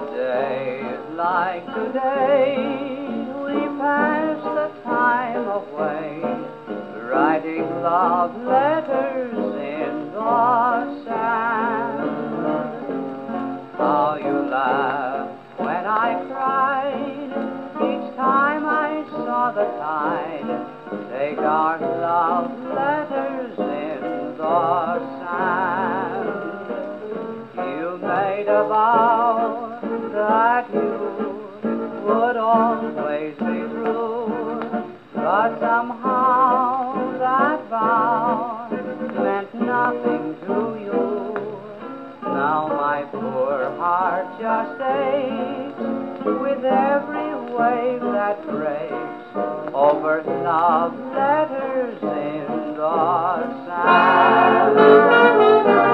Days like today, we pass the time away, writing love letters in the sand. How you laughed when I cried each time I saw the tide take our love letters in the sand. You made a vow that you would always be true, but somehow that vow meant nothing to you. Now my poor heart just aches with every wave that breaks over love letters in the sand.